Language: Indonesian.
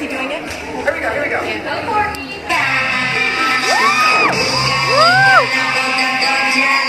he doing it? Here we go, here we go. Yeah. Go, Courtney.